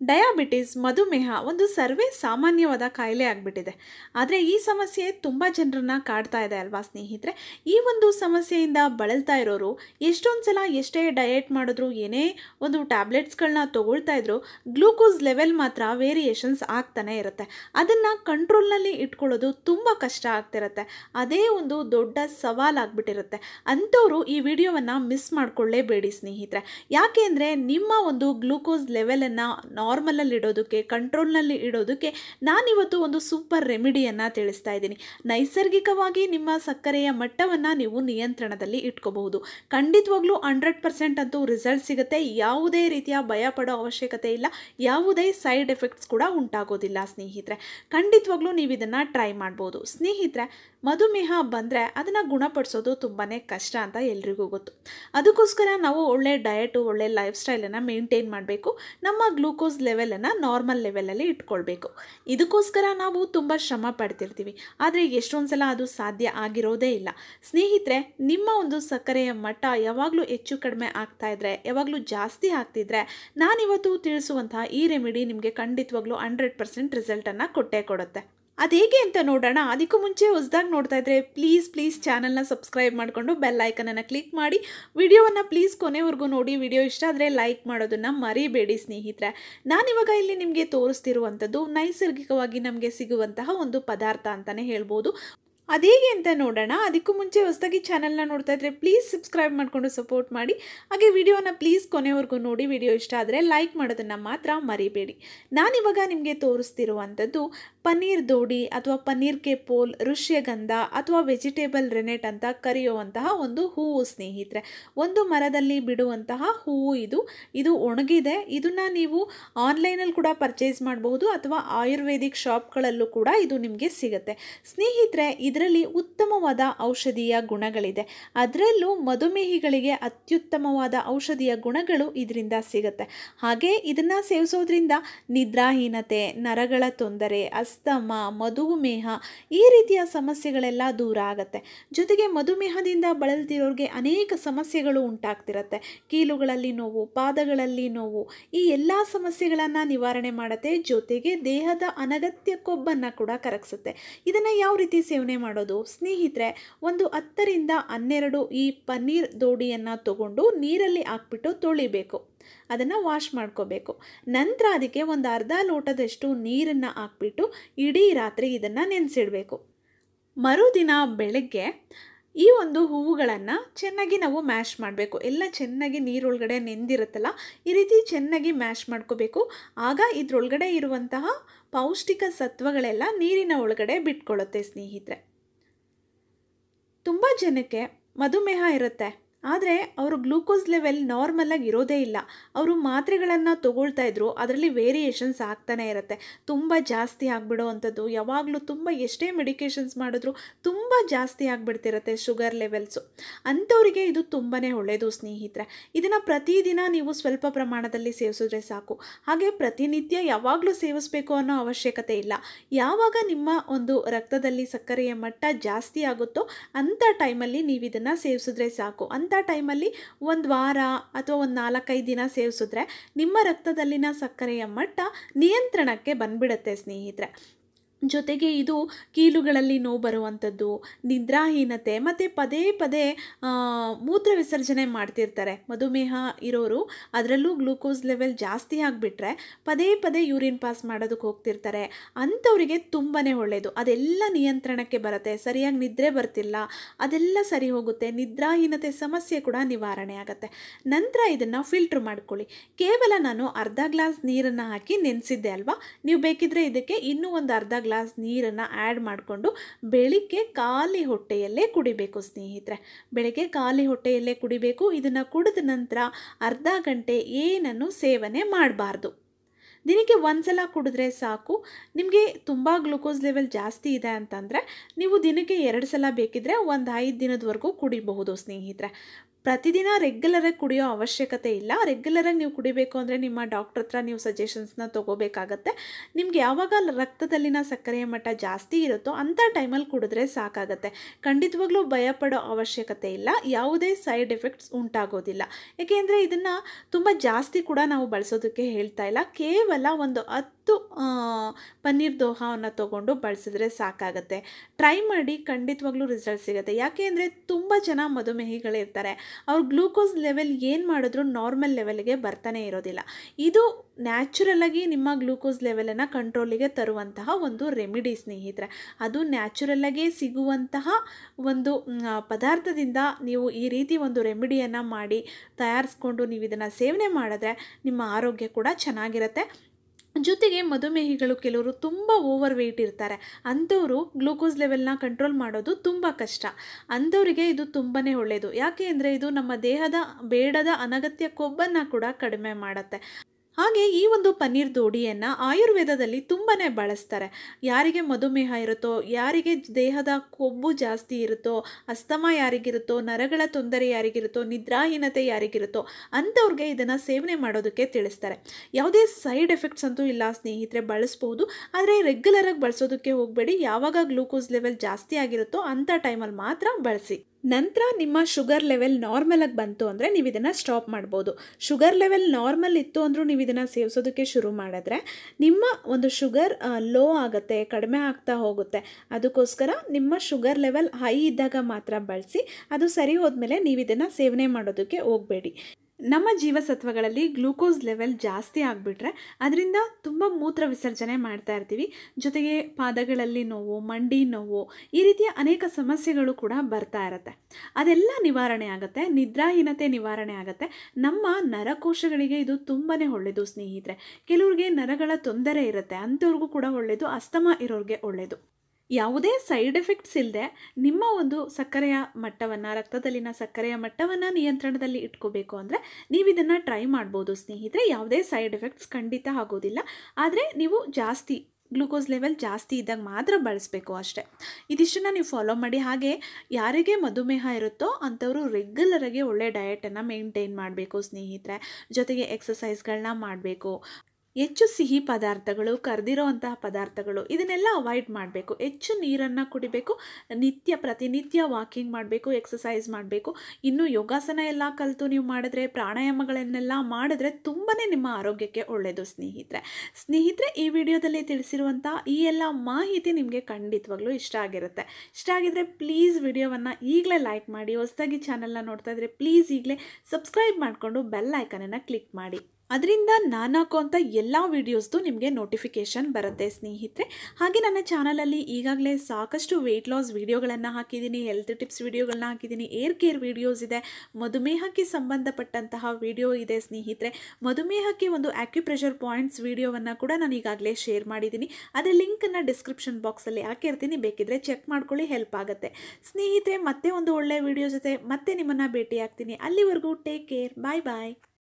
Diabetes ಮಧುಮೇಹ ಒಂದು ಸರ್ವೇ ಸಾಮಾನ್ಯವಾದ ಕಾಯಿಲೆ ಆಗಿಬಿಟ್ಟಿದೆ. ಆದರೆ ಈ ಸಮಸ್ಯೆ ತುಂಬ ಜನರನ್ನ ಕಾಡ್ತಾ ಇದೆ ಅಲ್ವಾ ಸ್ನೇಹಿತರೆ. ಈ ಒಂದು ಸಮಸ್ಯೆಯಿಂದ ಬಳಲ್ತಾ ಇರೋರು ಎಷ್ಟೊಂದು ಸಲ ಎಷ್ಟೇ ಡಯಟ್ ಮಾಡಿದ್ರು, ಏನೇ ಒಂದು ಟ್ಯಾಬ್ಲೆಟ್ಸ್ಗಳನ್ನ ತಗೊಳ್ತಾ ಇದ್ರು, ಗ್ಲೂಕೋಸ್ ಲೆವೆಲ್ ಮಾತ್ರ ವೇರಿಯೇಷನ್ಸ್ ಆಗ್ತಾನೆ ಇರುತ್ತೆ. ಅದನ್ನು ಕಂಟ್ರೋಲ್ನಲ್ಲಿ ಇಟ್ಕೊಳ್ಳೋದು ತುಂಬ ಕಷ್ಟ ಆಗ್ತಿರುತ್ತೆ. ಅದೇ ಒಂದು ದೊಡ್ಡ ಸವಾಲಾಗ್ಬಿಟ್ಟಿರುತ್ತೆ. ಅಂಥವರು ಈ ವಿಡಿಯೋವನ್ನು ಮಿಸ್ ಮಾಡಿಕೊಳ್ಳೇಬೇಡಿ ಸ್ನೇಹಿತರೆ. ಯಾಕೆ ಅಂದರೆ ನಿಮ್ಮ ಒಂದು ಗ್ಲೂಕೋಸ್ ಲೆವೆಲನ್ನು ನಾರ್ಮಲಲ್ಲಿ ಇಡೋದಕ್ಕೆ, ಕಂಟ್ರೋಲ್ನಲ್ಲಿ ಇಡೋದಕ್ಕೆ ನಾನಿವತ್ತು ಒಂದು ಸೂಪರ್ ರೆಮಿಡಿಯನ್ನು ತಿಳಿಸ್ತಾ ಇದ್ದೀನಿ. ನೈಸರ್ಗಿಕವಾಗಿ ನಿಮ್ಮ ಸಕ್ಕರೆಯ ಮಟ್ಟವನ್ನು ನೀವು ನಿಯಂತ್ರಣದಲ್ಲಿ ಇಟ್ಕೋಬಹುದು. ಖಂಡಿತವಾಗ್ಲೂ 100% ಅಂತೂ ರಿಸಲ್ಟ್ ಸಿಗುತ್ತೆ. ಯಾವುದೇ ರೀತಿಯ ಭಯ ಪಡೋ ಅವಶ್ಯಕತೆ ಇಲ್ಲ. ಯಾವುದೇ ಸೈಡ್ ಎಫೆಕ್ಟ್ಸ್ ಕೂಡ ಉಂಟಾಗೋದಿಲ್ಲ ಸ್ನೇಹಿತರೆ. ಖಂಡಿತವಾಗ್ಲೂ ನೀವು ಇದನ್ನು ಟ್ರೈ ಮಾಡ್ಬೋದು. ಸ್ನೇಹಿತರೆ, ಮಧುಮೇಹ ಬಂದರೆ ಅದನ್ನು ಗುಣಪಡಿಸೋದು ತುಂಬಾ ಕಷ್ಟ ಅಂತ ಎಲ್ರಿಗೂ ಗೊತ್ತು. ಅದಕ್ಕೋಸ್ಕರ ನಾವು ಒಳ್ಳೆ ಡಯಟು, ಒಳ್ಳೆ ಲೈಫ್ ಸ್ಟೈಲನ್ನು ಮೇಂಟೈನ್ ಮಾಡಬೇಕು. ನಮ್ಮ ಗ್ಲೂಕೋಸ್ ಲೆವೆಲನ್ನು ನಾರ್ಮಲ್ ಲೆವೆಲಲ್ಲಿ ಇಟ್ಕೊಳ್ಬೇಕು. ಇದಕ್ಕೋಸ್ಕರ ನಾವು ತುಂಬ ಶ್ರಮ ಪಡ್ತಿರ್ತೀವಿ. ಆದರೆ ಎಷ್ಟೊಂದು ಸಲ ಅದು ಸಾಧ್ಯ ಆಗಿರೋದೇ ಇಲ್ಲ. ಸ್ನೇಹಿತರೆ, ನಿಮ್ಮ ಒಂದು ಸಕ್ಕರೆಯ ಮಟ್ಟ ಯಾವಾಗಲೂ ಹೆಚ್ಚು ಕಡಿಮೆ ಆಗ್ತಾ ಇದ್ದರೆ, ಯಾವಾಗಲೂ ಜಾಸ್ತಿ ಆಗ್ತಿದ್ರೆ, ನಾನಿವತ್ತು ತಿಳಿಸುವಂತಹ ಈ ರೆಮಿಡಿ ನಿಮಗೆ ಖಂಡಿತವಾಗ್ಲೂ 100% ರಿಸಲ್ಟನ್ನು ಕೊಟ್ಟೇ ಕೊಡುತ್ತೆ. ಅದು ಹೇಗೆ ಅಂತ ನೋಡೋಣ. ಅದಕ್ಕೂ ಮುಂಚೆ ಹೊಸದಾಗಿ ನೋಡ್ತಾ ಇದ್ದರೆ ಪ್ಲೀಸ್ ಚಾನಲ್ನ ಸಬ್ಸ್ಕ್ರೈಬ್ ಮಾಡಿಕೊಂಡು ಬೆಲ್ ಐಕನನ್ನು ಕ್ಲಿಕ್ ಮಾಡಿ. ವಿಡಿಯೋವನ್ನು ಪ್ಲೀಸ್ ಕೊನೆವರೆಗೂ ನೋಡಿ. ವಿಡಿಯೋ ಇಷ್ಟ ಆದರೆ ಲೈಕ್ ಮಾಡೋದನ್ನು ಮರಿಬೇಡಿ ಸ್ನೇಹಿತರೆ. ನಾನಿವಾಗ ಇಲ್ಲಿ ನಿಮಗೆ ತೋರಿಸ್ತಿರುವಂಥದ್ದು ನೈಸರ್ಗಿಕವಾಗಿ ನಮಗೆ ಸಿಗುವಂತಹ ಒಂದು ಪದಾರ್ಥ ಅಂತಲೇ ಹೇಳ್ಬೋದು. ಅದೇಗೆ ಅಂತ ನೋಡೋಣ. ಅದಕ್ಕೂ ಮುಂಚೆ ಹೊಸದಾಗಿ ಚಾನಲ್ನ ನೋಡ್ತಾ ಇದ್ದರೆ ಪ್ಲೀಸ್ ಸಬ್ಸ್ಕ್ರೈಬ್ ಮಾಡಿಕೊಂಡು ಸಪೋರ್ಟ್ ಮಾಡಿ. ಹಾಗೆ ವಿಡಿಯೋನ ಪ್ಲೀಸ್ ಕೊನೆವರೆಗೂ ನೋಡಿ. ವಿಡಿಯೋ ಇಷ್ಟ ಆದರೆ ಲೈಕ್ ಮಾಡೋದನ್ನು ಮಾತ್ರ ಮರಿಬೇಡಿ. ನಾನಿವಾಗ ನಿಮಗೆ ತೋರಿಸ್ತಿರುವಂಥದ್ದು ಪನ್ನೀರ್ ದೋಡಿ ಅಥವಾ ಪನ್ನೀರ್ ಕೆ ಪೋಲ್, ಋಷ್ಯಗಂಧ ಅಥವಾ ವೆಜಿಟೇಬಲ್ ರೆನೆಟ್ ಅಂತ ಕರೆಯುವಂತಹ ಒಂದು ಹೂವು ಸ್ನೇಹಿತರೆ. ಒಂದು ಮರದಲ್ಲಿ ಬಿಡುವಂತಹ ಹೂವು ಇದು ಒಣಗಿದೆ. ಇದನ್ನು ನೀವು ಆನ್ಲೈನಲ್ಲಿ ಕೂಡ ಪರ್ಚೇಸ್ ಮಾಡಬಹುದು ಅಥವಾ ಆಯುರ್ವೇದಿಕ್ ಶಾಪ್ಗಳಲ್ಲೂ ಕೂಡ ಇದು ನಿಮಗೆ ಸಿಗುತ್ತೆ ಸ್ನೇಹಿತರೆ. ಇದರಲ್ಲಿ ಉತ್ತಮವಾದ ಔಷಧೀಯ ಗುಣಗಳಿದೆ. ಅದರಲ್ಲೂ ಮಧುಮೇಹಿಗಳಿಗೆ ಅತ್ಯುತ್ತಮವಾದ ಔಷಧೀಯ ಗುಣಗಳು ಇದರಿಂದ ಸಿಗುತ್ತೆ. ಹಾಗೆ ಇದನ್ನು ಸೇವಿಸೋದ್ರಿಂದ ನಿದ್ರಾಹೀನತೆ, ನರಗಳ ತೊಂದರೆ, ಅಸ್ತಮ, ಮಧುಮೇಹ ಈ ರೀತಿಯ ಸಮಸ್ಯೆಗಳೆಲ್ಲ ದೂರ ಆಗುತ್ತೆ. ಜೊತೆಗೆ ಮಧುಮೇಹದಿಂದ ಬಳಲ್ತಿರೋರಿಗೆ ಅನೇಕ ಸಮಸ್ಯೆಗಳು ಉಂಟಾಗ್ತಿರುತ್ತೆ. ಕೀಲುಗಳಲ್ಲಿ ನೋವು, ಪಾದಗಳಲ್ಲಿ ನೋವು, ಈ ಎಲ್ಲ ಸಮಸ್ಯೆಗಳನ್ನು ನಿವಾರಣೆ ಮಾಡುತ್ತೆ. ಜೊತೆಗೆ ದೇಹದ ಅನಗತ್ಯ ಕೊಬ್ಬನ್ನು ಕೂಡ ಕರಗಿಸುತ್ತೆ. ಇದನ್ನು ಯಾವ ರೀತಿ ಸೇವನೆ ಮಾಡೋದು ಸ್ನೇಹಿತರೆ? ಒಂದು 10ರಿಂದ 12 ಈ ಪನ್ನೀರ್ ದೋಡಿಯನ್ನು ತಗೊಂಡು ನೀರಲ್ಲಿ ಹಾಕ್ಬಿಟ್ಟು ತೊಳಿಬೇಕು. ಅದನ್ನು ವಾಶ್ ಮಾಡ್ಕೋಬೇಕು. ನಂತರ ಅದಕ್ಕೆ ಒಂದು ಅರ್ಧ ಲೋಟದಷ್ಟು ನೀರನ್ನು ಹಾಕ್ಬಿಟ್ಟು ಇಡೀ ರಾತ್ರಿ ಇದನ್ನು ನೆನೆಸಿಡಬೇಕು. ಮರುದಿನ ಬೆಳಗ್ಗೆ ಈ ಒಂದು ಹೂವುಗಳನ್ನು ಚೆನ್ನಾಗಿ ನಾವು ಮ್ಯಾಶ್ ಮಾಡಬೇಕು. ಎಲ್ಲ ಚೆನ್ನಾಗಿ ನೀರೊಳಗಡೆ ನೆಂದಿರುತ್ತಲ್ಲ, ಈ ರೀತಿ ಚೆನ್ನಾಗಿ ಮ್ಯಾಶ್ ಮಾಡ್ಕೋಬೇಕು. ಆಗ ಇದರೊಳಗಡೆ ಇರುವಂತಹ ಪೌಷ್ಟಿಕ ಸತ್ವಗಳೆಲ್ಲ ನೀರಿನ ಒಳಗಡೆ ಬಿಟ್ಕೊಳ್ಳುತ್ತೆ ಸ್ನೇಹಿತರೆ. ತುಂಬ ಜನಕ್ಕೆ ಮಧುಮೇಹ ಇರುತ್ತೆ, ಆದರೆ ಅವರು ಗ್ಲೂಕೋಸ್ ಲೆವೆಲ್ ನಾರ್ಮಲಾಗಿ ಇರೋದೇ ಇಲ್ಲ. ಅವರು ಮಾತ್ರೆಗಳನ್ನು ತಗೊಳ್ತಾ ಇದ್ರು, ಅದರಲ್ಲಿ ವೇರಿಯೇಷನ್ಸ್ ಆಗ್ತಾನೆ ಇರುತ್ತೆ. ತುಂಬ ಜಾಸ್ತಿ ಆಗಿಬಿಡೋ ಅಂಥದ್ದು, ಯಾವಾಗಲೂ ತುಂಬ ಎಷ್ಟೇ ಮೆಡಿಕೇಷನ್ಸ್ ಮಾಡಿದ್ರು ತುಂಬ ಜಾಸ್ತಿ ಆಗಿಬಿಡ್ತಿರುತ್ತೆ ಶುಗರ್ ಲೆವೆಲ್ಸು. ಅಂಥವರಿಗೆ ಇದು ತುಂಬಾ ಒಳ್ಳೆಯದು ಸ್ನೇಹಿತರೆ. ಇದನ್ನು ಪ್ರತಿದಿನ ನೀವು ಸ್ವಲ್ಪ ಪ್ರಮಾಣದಲ್ಲಿ ಸೇವಿಸಿದ್ರೆ ಸಾಕು. ಹಾಗೆ ಪ್ರತಿನಿತ್ಯ ಯಾವಾಗಲೂ ಸೇವಿಸಬೇಕು ಅನ್ನೋ ಅವಶ್ಯಕತೆ ಇಲ್ಲ. ಯಾವಾಗ ನಿಮ್ಮ ಒಂದು ರಕ್ತದಲ್ಲಿ ಸಕ್ಕರೆಯ ಮಟ್ಟ ಜಾಸ್ತಿ ಆಗುತ್ತೋ ಅಂಥ ಟೈಮಲ್ಲಿ ನೀವು ಇದನ್ನು ಸೇವಿಸಿದ್ರೆ ಸಾಕು. ಅಂಥ ಟೈಮಲ್ಲಿ ಒಂದು ವಾರ ಅಥವಾ ಒಂದು 4-5 ದಿನ ಸೇವಿಸಿದ್ರೆ ನಿಮ್ಮ ರಕ್ತದಲ್ಲಿನ ಸಕ್ಕರೆಯ ಮಟ್ಟ ನಿಯಂತ್ರಣಕ್ಕೆ ಬಂದ್ಬಿಡುತ್ತೆ ಸ್ನೇಹಿತರೆ. ಜೊತೆಗೆ ಇದು ಕೀಲುಗಳಲ್ಲಿ ನೋವು ಬರುವಂಥದ್ದು, ನಿದ್ರಾಹೀನತೆ ಮತ್ತು ಪದೇ ಮೂತ್ರ ವಿಸರ್ಜನೆ ಮಾಡ್ತಿರ್ತಾರೆ ಮಧುಮೇಹ ಇರೋರು. ಅದರಲ್ಲೂ ಗ್ಲೂಕೋಸ್ ಲೆವೆಲ್ ಜಾಸ್ತಿ ಆಗಿಬಿಟ್ರೆ ಪದೇ ಯೂರಿನ್ ಪಾಸ್ ಮಾಡೋದಕ್ಕೆ ಹೋಗ್ತಿರ್ತಾರೆ. ಅಂಥವರಿಗೆ ತುಂಬಾ ಒಳ್ಳೆಯದು. ಅದೆಲ್ಲ ನಿಯಂತ್ರಣಕ್ಕೆ ಬರುತ್ತೆ. ಸರಿಯಾಗಿ ನಿದ್ರೆ ಬರ್ತಿಲ್ಲ, ಅದೆಲ್ಲ ಸರಿ ಹೋಗುತ್ತೆ. ನಿದ್ರಾಹೀನತೆ ಸಮಸ್ಯೆ ಕೂಡ ನಿವಾರಣೆ ಆಗುತ್ತೆ. ನಂತರ ಇದನ್ನು ಫಿಲ್ಟ್ರ್ ಮಾಡ್ಕೊಳ್ಳಿ. ಕೇವಲ ನಾನು ಅರ್ಧ ಗ್ಲಾಸ್ ನೀರನ್ನು ಹಾಕಿ ನೆನೆಸಿದ್ದೆ ಅಲ್ವಾ. ನೀವು ಬೇಕಿದ್ರೆ ಇದಕ್ಕೆ ಇನ್ನೂ ಒಂದು ಅರ್ಧ ಗ್ಲಾಸ್ ನೀರನ್ನು ಆ್ಯಡ್ ಮಾಡಿಕೊಂಡು ಬೆಳಿಗ್ಗೆ ಖಾಲಿ ಹೊಟ್ಟೆಯಲ್ಲೇ ಕುಡಿಬೇಕು ಸ್ನೇಹಿತರೆ. ಬೆಳಗ್ಗೆ ಖಾಲಿ ಹೊಟ್ಟೆಯಲ್ಲೇ ಕುಡಿಬೇಕು. ಇದನ್ನು ಕುಡಿದ ನಂತರ ಅರ್ಧ ಗಂಟೆ ಏನನ್ನು ಸೇವನೆ ಮಾಡಬಾರ್ದು. ದಿನಕ್ಕೆ ಒಂದು ಸಲ ಕುಡಿದ್ರೆ ಸಾಕು. ನಿಮಗೆ ತುಂಬ ಗ್ಲೂಕೋಸ್ ಲೆವೆಲ್ ಜಾಸ್ತಿ ಇದೆ ಅಂತಂದರೆ ನೀವು ದಿನಕ್ಕೆ 2 ಸಲ ಬೇಕಿದ್ರೆ ಒಂದು 5 ದಿನದವರೆಗೂ ಕುಡಿಬಹುದು ಸ್ನೇಹಿತರೆ. ಪ್ರತಿದಿನ ರೆಗ್ಯುಲರಾಗಿ ಕುಡಿಯೋ ಅವಶ್ಯಕತೆ ಇಲ್ಲ. ರೆಗ್ಯುಲರಾಗಿ ನೀವು ಕುಡಿಬೇಕು ಅಂದರೆ ನಿಮ್ಮ ಡಾಕ್ಟ್ರ್ ಹತ್ರ ನೀವು ಸಜೆಷನ್ಸ್ನ ತೊಗೋಬೇಕಾಗತ್ತೆ. ನಿಮ್ಗೆ ಯಾವಾಗ ರಕ್ತದಲ್ಲಿನ ಸಕ್ಕರೆಯ ಮಟ್ಟ ಜಾಸ್ತಿ ಇರುತ್ತೋ ಅಂಥ ಟೈಮಲ್ಲಿ ಕುಡಿದ್ರೆ ಸಾಕಾಗತ್ತೆ. ಖಂಡಿತವಾಗ್ಲೂ ಭಯಪಡೋ ಅವಶ್ಯಕತೆ ಇಲ್ಲ. ಯಾವುದೇ ಸೈಡ್ ಎಫೆಕ್ಟ್ಸ್ ಉಂಟಾಗೋದಿಲ್ಲ. ಏಕೆಂದರೆ ಇದನ್ನು ತುಂಬ ಜಾಸ್ತಿ ಕೂಡ ನಾವು ಬಳಸೋದಕ್ಕೆ ಹೇಳ್ತಾ ಇಲ್ಲ. ಕೇವಲ ಒಂದು 10 ಪನ್ನೀರ್ ದೋಹಾವನ್ನು ತೊಗೊಂಡು ಬಳಸಿದ್ರೆ ಸಾಕಾಗತ್ತೆ. ಟ್ರೈ ಮಾಡಿ, ಖಂಡಿತವಾಗ್ಲೂ ರಿಸಲ್ಟ್ ಸಿಗುತ್ತೆ. ಯಾಕೆ ಅಂದರೆ ತುಂಬ ಜನ ಮಧುಮೇಹಿಗಳಿರ್ತಾರೆ, ಅವ್ರ ಗ್ಲೂಕೋಸ್ ಲೆವೆಲ್ ಏನು ಮಾಡಿದ್ರೂ ನಾರ್ಮಲ್ ಲೆವೆಲ್ಗೆ ಬರ್ತಾನೆ ಇರೋದಿಲ್ಲ. ಇದು ನ್ಯಾಚುರಲ್ಲಾಗಿ ನಿಮ್ಮ ಗ್ಲೂಕೋಸ್ ಲೆವೆಲನ್ನು ಕಂಟ್ರೋಲಿಗೆ ತರುವಂತಹ ಒಂದು ರೆಮಿಡಿ ಸ್ನೇಹಿತರೆ. ಅದು ನ್ಯಾಚುರಲ್ಲಾಗಿ ಸಿಗುವಂತಹ ಒಂದು ಪದಾರ್ಥದಿಂದ ನೀವು ಈ ರೀತಿ ಒಂದು ರೆಮಿಡಿಯನ್ನು ಮಾಡಿ ತಯಾರಿಸ್ಕೊಂಡು ನೀವು ಇದನ್ನು ಸೇವನೆ ಮಾಡಿದ್ರೆ ನಿಮ್ಮ ಆರೋಗ್ಯ ಕೂಡ ಚೆನ್ನಾಗಿರುತ್ತೆ. ಜೊತೆಗೆ ಮಧುಮೇಹಿಗಳು ಕೆಲವರು ತುಂಬ ಓವರ್ ವೆಯ್ಟ್ ಇರ್ತಾರೆ. ಅಂಥವರು ಗ್ಲೂಕೋಸ್ ಲೆವೆಲ್ನ ಕಂಟ್ರೋಲ್ ಮಾಡೋದು ತುಂಬ ಕಷ್ಟ. ಅಂಥವರಿಗೆ ಇದು ತುಂಬಾ ಒಳ್ಳೆಯದು. ಯಾಕೆ ಅಂದರೆ ಇದು ನಮ್ಮ ದೇಹದ ಬೇಡದ ಅನಗತ್ಯ ಕೊಬ್ಬನ್ನು ಕೂಡ ಕಡಿಮೆ ಮಾಡುತ್ತೆ. ಹಾಗೆ ಈ ಒಂದು ಪನ್ನೀರ್ ದೋಡಿಯನ್ನು ಆಯುರ್ವೇದದಲ್ಲಿ ತುಂಬಾ ಬಳಸ್ತಾರೆ. ಯಾರಿಗೆ ಮಧುಮೇಹ ಇರುತ್ತೋ, ಯಾರಿಗೆ ದೇಹದ ಕೊಬ್ಬು ಜಾಸ್ತಿ ಇರುತ್ತೋ, ಅಸ್ತಮ ಯಾರಿಗಿರುತ್ತೋ, ನರಗಳ ತೊಂದರೆ ಯಾರಿಗಿರುತ್ತೋ, ನಿದ್ರಾಹೀನತೆ ಯಾರಿಗಿರುತ್ತೋ ಅಂಥವ್ರಿಗೆ ಇದನ್ನು ಸೇವನೆ ಮಾಡೋದಕ್ಕೆ ತಿಳಿಸ್ತಾರೆ. ಯಾವುದೇ ಸೈಡ್ ಎಫೆಕ್ಟ್ಸ್ ಅಂತೂ ಇಲ್ಲ ಸ್ನೇಹಿತರೆ, ಬಳಸ್ಬೋದು. ಆದರೆ ರೆಗ್ಯುಲರಾಗಿ ಬಳಸೋದಕ್ಕೆ ಹೋಗಬೇಡಿ. ಯಾವಾಗ ಗ್ಲೂಕೋಸ್ ಲೆವೆಲ್ ಜಾಸ್ತಿ ಆಗಿರುತ್ತೋ ಅಂಥ ಟೈಮಲ್ಲಿ ಮಾತ್ರ ಬಳಸಿ. ನಂತರ ನಿಮ್ಮ ಶುಗರ್ ಲೆವೆಲ್ ನಾರ್ಮಲಾಗಿ ಬಂತು ಅಂದರೆ ನೀವು ಇದನ್ನು ಸ್ಟಾಪ್ ಮಾಡ್ಬೋದು. ಶುಗರ್ ಲೆವೆಲ್ ನಾರ್ಮಲ್ ಇತ್ತು ಅಂದರೂ ನೀವು ಇದನ್ನು ಸೇವಿಸೋದಕ್ಕೆ ಶುರು ಮಾಡಿದ್ರೆ ನಿಮ್ಮ ಒಂದು ಶುಗರ್ ಲೋ ಆಗುತ್ತೆ, ಕಡಿಮೆ ಆಗ್ತಾ ಹೋಗುತ್ತೆ. ಅದಕ್ಕೋಸ್ಕರ ನಿಮ್ಮ ಶುಗರ್ ಲೆವೆಲ್ ಹೈ ಇದ್ದಾಗ ಮಾತ್ರ ಬಳಸಿ. ಅದು ಸರಿ ಹೋದ್ಮೇಲೆ ನೀವು ಇದನ್ನು ಸೇವನೆ ಮಾಡೋದಕ್ಕೆ ಹೋಗಬೇಡಿ. ನಮ್ಮ ಜೀವಸತ್ವಗಳಲ್ಲಿ ಗ್ಲೂಕೋಸ್ ಲೆವೆಲ್ ಜಾಸ್ತಿ ಆಗಿಬಿಟ್ರೆ ಅದರಿಂದ ತುಂಬ ಮೂತ್ರ ವಿಸರ್ಜನೆ ಮಾಡ್ತಾ ಇರ್ತೀವಿ. ಜೊತೆಗೆ ಪಾದಗಳಲ್ಲಿ ನೋವು, ಮಂಡಿ ನೋವು, ಈ ರೀತಿಯ ಅನೇಕ ಸಮಸ್ಯೆಗಳು ಕೂಡ ಬರ್ತಾ ಇರುತ್ತೆ. ಅದೆಲ್ಲ ನಿವಾರಣೆ ಆಗುತ್ತೆ. ನಿದ್ರಾಹೀನತೆ ನಿವಾರಣೆ ಆಗುತ್ತೆ. ನಮ್ಮ ನರಕೋಶಗಳಿಗೆ ಇದು ತುಂಬಾ ಒಳ್ಳೆಯದು ಸ್ನೇಹಿತರೆ. ಕೆಲವ್ರಿಗೆ ನರಗಳ ತೊಂದರೆ ಇರುತ್ತೆ, ಅಂಥವ್ರಿಗೂ ಕೂಡ ಒಳ್ಳೆಯದು. ಅಸ್ತಮ ಇರೋರಿಗೆ ಒಳ್ಳೆಯದು. ಯಾವುದೇ ಸೈಡ್ ಎಫೆಕ್ಟ್ಸ್ ಇಲ್ಲದೆ ನಿಮ್ಮ ಒಂದು ಸಕ್ಕರೆಯ ಮಟ್ಟವನ್ನು, ರಕ್ತದಲ್ಲಿನ ಸಕ್ಕರೆಯ ಮಟ್ಟವನ್ನು ನಿಯಂತ್ರಣದಲ್ಲಿ ಇಟ್ಕೋಬೇಕು ಅಂದರೆ ನೀವು ಇದನ್ನು ಟ್ರೈ ಮಾಡ್ಬೋದು ಸ್ನೇಹಿತರೆ. ಯಾವುದೇ ಸೈಡ್ ಎಫೆಕ್ಟ್ಸ್ ಖಂಡಿತ ಆಗೋದಿಲ್ಲ. ಆದರೆ ನೀವು ಜಾಸ್ತಿ ಗ್ಲೂಕೋಸ್ ಲೆವೆಲ್ ಜಾಸ್ತಿ ಇದ್ದಾಗ ಮಾತ್ರ ಬಳಸಬೇಕು ಅಷ್ಟೇ. ಇದಿಷ್ಟನ್ನು ನೀವು ಫಾಲೋ ಮಾಡಿ. ಹಾಗೆ ಯಾರಿಗೆ ಮಧುಮೇಹ ಇರುತ್ತೋ ಅಂಥವರು ರೆಗ್ಯುಲರಾಗಿ ಒಳ್ಳೆ ಡಯಟನ್ನು ಮೇಂಟೈನ್ ಮಾಡಬೇಕು ಸ್ನೇಹಿತರೆ. ಜೊತೆಗೆ ಎಕ್ಸಸೈಸ್ಗಳನ್ನ ಮಾಡಬೇಕು. ಹೆಚ್ಚು ಸಿಹಿ ಪದಾರ್ಥಗಳು, ಕರೆದಿರೋ ಅಂತಹ ಪದಾರ್ಥಗಳು ಇದನ್ನೆಲ್ಲ ಅವಾಯ್ಡ್ ಮಾಡಬೇಕು. ಹೆಚ್ಚು ನೀರನ್ನು ಕುಡಿಬೇಕು. ಪ್ರತಿನಿತ್ಯ ವಾಕಿಂಗ್ ಮಾಡಬೇಕು, ಎಕ್ಸಸೈಸ್ ಮಾಡಬೇಕು. ಇನ್ನು ಯೋಗಾಸನ ಎಲ್ಲ ಕಲಿತು ನೀವು ಮಾಡಿದ್ರೆ, ಪ್ರಾಣಾಯಾಮಗಳನ್ನೆಲ್ಲ ಮಾಡಿದ್ರೆ ತುಂಬಾ ನಿಮ್ಮ ಆರೋಗ್ಯಕ್ಕೆ ಒಳ್ಳೆಯದು ಸ್ನೇಹಿತರೆ. ಈ ವಿಡಿಯೋದಲ್ಲಿ ತಿಳಿಸಿರುವಂಥ ಈ ಎಲ್ಲ ಮಾಹಿತಿ ನಿಮಗೆ ಖಂಡಿತವಾಗ್ಲೂ ಇಷ್ಟ ಆಗಿರುತ್ತೆ. ಇಷ್ಟ ಆಗಿದ್ರೆ ಪ್ಲೀಸ್ ವಿಡಿಯೋವನ್ನು ಈಗಲೇ ಲೈಕ್ ಮಾಡಿ. ಹೊಸದಾಗಿ ಚಾನಲ್ನ ನೋಡ್ತಾ ಇದ್ದರೆ ಪ್ಲೀಸ್ ಈಗಲೇ ಸಬ್ಸ್ಕ್ರೈಬ್ ಮಾಡಿಕೊಂಡು ಬೆಲ್ ಐಕನನ್ನು ಕ್ಲಿಕ್ ಮಾಡಿ. ಅದರಿಂದ ನಾನು ಹಾಕುವಂಥ ಎಲ್ಲ ವೀಡಿಯೋಸ್ದು ನಿಮಗೆ ನೋಟಿಫಿಕೇಷನ್ ಬರುತ್ತೆ ಸ್ನೇಹಿತರೆ. ಹಾಗೆ ನನ್ನ ಚಾನಲಲ್ಲಿ ಈಗಾಗಲೇ ಸಾಕಷ್ಟು ವೆಯ್ಟ್ ಲಾಸ್ ವೀಡಿಯೋಗಳನ್ನು ಹಾಕಿದ್ದೀನಿ, ಹೆಲ್ತ್ ಟಿಪ್ಸ್ ವೀಡಿಯೋಗಳನ್ನ ಹಾಕಿದ್ದೀನಿ, ಏರ್ ಕೇರ್ ವೀಡಿಯೋಸ್ ಇದೆ, ಮಧುಮೇಹಕ್ಕೆ ಸಂಬಂಧಪಟ್ಟಂತಹ ವಿಡಿಯೋ ಇದೆ ಸ್ನೇಹಿತರೆ. ಮಧುಮೇಹಕ್ಕೆ ಒಂದು ಆಕ್ಯುಪ್ರೆಷರ್ ಪಾಯಿಂಟ್ಸ್ ವಿಡಿಯೋವನ್ನು ಕೂಡ ನಾನು ಈಗಾಗಲೇ ಶೇರ್ ಮಾಡಿದ್ದೀನಿ. ಅದರ ಲಿಂಕನ್ನು ಡಿಸ್ಕ್ರಿಪ್ಷನ್ ಬಾಕ್ಸಲ್ಲಿ ಹಾಕಿರ್ತೀನಿ, ಬೇಕಿದ್ರೆ ಚೆಕ್ ಮಾಡ್ಕೊಳ್ಳಿ, ಹೆಲ್ಪ್ ಆಗುತ್ತೆ ಸ್ನೇಹಿತರೆ. ಮತ್ತೆ ಒಂದು ಒಳ್ಳೆಯ ವಿಡಿಯೋ ಜೊತೆ ಮತ್ತೆ ನಿಮ್ಮನ್ನು ಭೇಟಿ ಆಗ್ತೀನಿ. ಅಲ್ಲಿವರೆಗೂ ಟೇಕ್ ಕೇರ್, ಬಾಯ್ ಬಾಯ್.